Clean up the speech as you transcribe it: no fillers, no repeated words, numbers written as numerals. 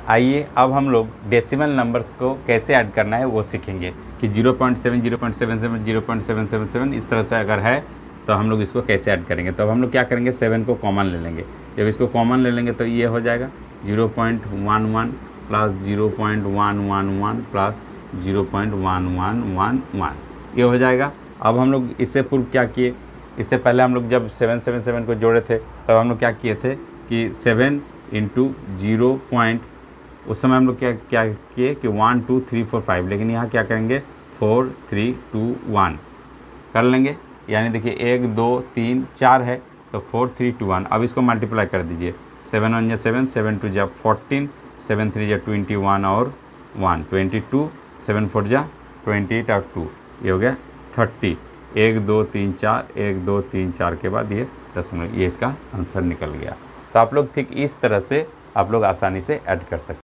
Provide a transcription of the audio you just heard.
आइए अब हम लोग डेसिमल नंबर्स को कैसे ऐड करना है वो सीखेंगे कि 0.7 0.77 0.777 इस तरह से अगर है तो हम लोग इसको कैसे ऐड करेंगे। तो अब हम लोग क्या करेंगे, 7 को कॉमन ले लेंगे। जब इसको कॉमन ले लेंगे तो ये हो जाएगा 0.11 प्लस 0.111 प्लस 0.1111 ये हो जाएगा। अब हम लोग इससे पूर्व क्या किए, इससे पहले हम लोग जब 777 को जोड़े थे तब हम लोग क्या किए थे कि 7 इंटू 0 पॉइंट, उस समय हम लोग क्या किए कि 1 2 3 4 5, लेकिन यहाँ क्या करेंगे 4 3 2 1 कर लेंगे। यानी देखिए 1 2 3 4 है तो 4 3 2 1। अब इसको मल्टीप्लाई कर दीजिए, 7 1 7 7 2 14, 7 3 21 और 1 22, 7 4 28 और 2 ये हो गया 30। 1 2 3 4 1 2 3 4 के बाद ये दशमलव, ये इसका आंसर निकल गया। तो आप लोग ठीक इस तरह से आप लोग आसानी से ऐड कर सकते हैं।